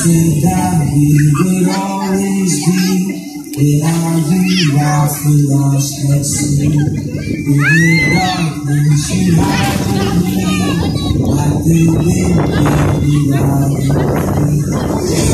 said that we would always be. Without you, I feel lost at sea. In the darkness, you hide me. Like the wind, without you.